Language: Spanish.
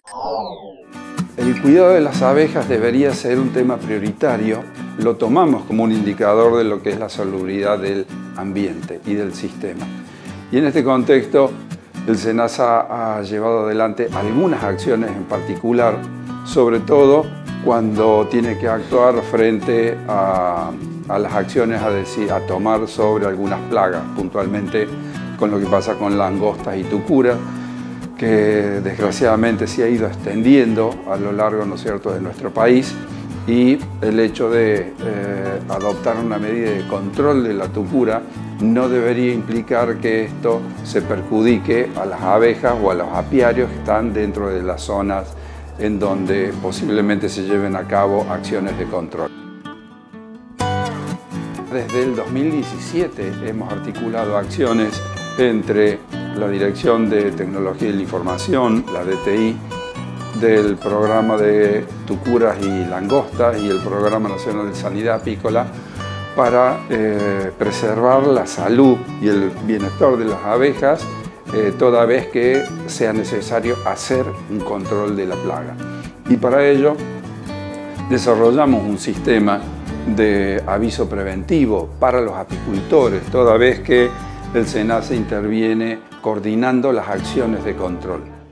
El cuidado de las abejas debería ser un tema prioritario. Lo tomamos como un indicador de lo que es la salubridad del ambiente y del sistema. Y en este contexto, el SENASA ha llevado adelante algunas acciones en particular, sobre todo cuando tiene que actuar frente a las acciones a tomar sobre algunas plagas, puntualmente con lo que pasa con langostas y tucuras, que desgraciadamente se ha ido extendiendo a lo largo, ¿no es cierto?, de nuestro país, y el hecho de adoptar una medida de control de la tucura no debería implicar que esto se perjudique a las abejas o a los apiarios que están dentro de las zonas en donde posiblemente se lleven a cabo acciones de control. Desde el 2017 hemos articulado acciones entre la Dirección de Tecnología y la Información, la DTI, del Programa de Tucuras y Langostas y el Programa Nacional de Sanidad Apícola para preservar la salud y el bienestar de las abejas toda vez que sea necesario hacer un control de la plaga. Y para ello desarrollamos un sistema de aviso preventivo para los apicultores, toda vez que el SENASA interviene coordinando las acciones de control.